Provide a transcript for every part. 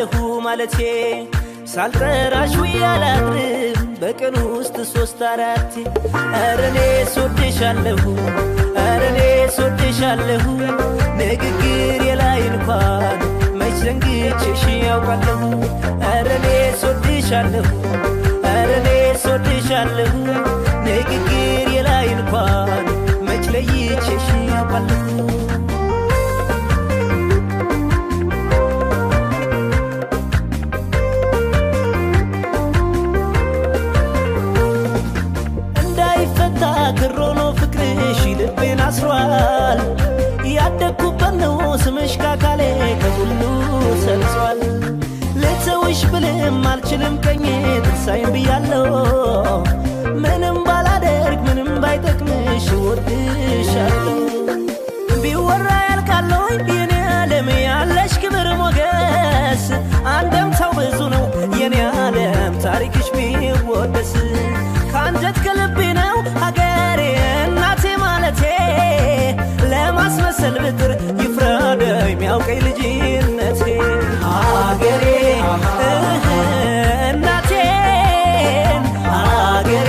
ወድሻለሁ ማለቴ ሳልጠራሽ ውያላድርም በቀን ውስጥ 3-4 አረኔ ወድሻለሁ አረኔ ወድሻለሁ ንግግር የላይ እንኳን መች ዘንግቼሽ ያውቃለሁ አረኔ ወድሻለሁ አረኔ ወድሻለሁ ንግግር የላይ እንኳን መች ለይቼሽ ያውቃለሁ كرونو فكرش لبين عسروال يعدكوبن ነው ስምሽ ካካሌ ከሁሉ ሰልጿል ለተውሽ ብለም አልችልም ቀኝ ተሳይም ብያለሁ ምንም ባላደርግ ምንም ባይጠቅምሽ ወድሻለሁ ቢወራ ያልካለው የኔ ዓለም ያለሽ ክብር ሞገስ አንደም ተው ብዙ ነው የኔ ዓለም ታሪክሽ ቢወደስ ካንጀት ከልቤ ነው ሀገሬ እናቴ ማለቴ ለማስመሰል ብጥር ይፍረደኝ የሚያውቀኝ ልጅነቴ ሀገሬ እናቴ ሀገሬ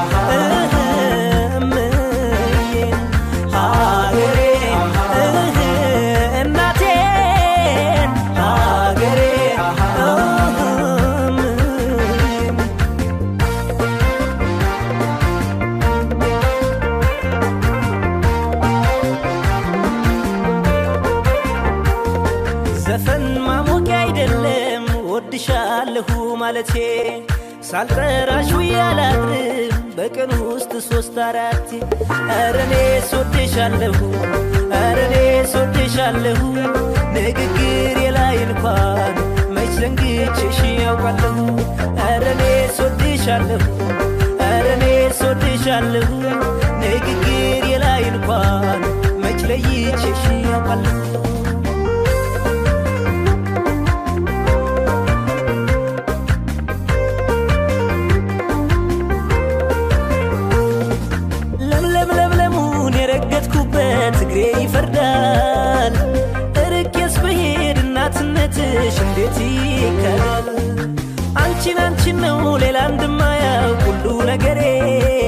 ማለቴ ሳልጠራሽ ውያላድርም በቀን ውስጥ 3-4 አረኔ ወድሻለሁ አረኔ ወድሻለሁ ንግግር የላይ እንኳን መች ዘንግቼሽ ያውቃለሁ አረኔ ወድሻለሁ አረኔ ወድሻለሁ ንግግር የላይ እንኳን መች ለይቼሽ ያውቃለሁ ትግሬ ይፈርዳል እርቄስ በሄድ እናትነትሽ እንዴት ይከዳል አንቺን ነው ሌላ እንደማያውቅ ሁሉ ነገሬ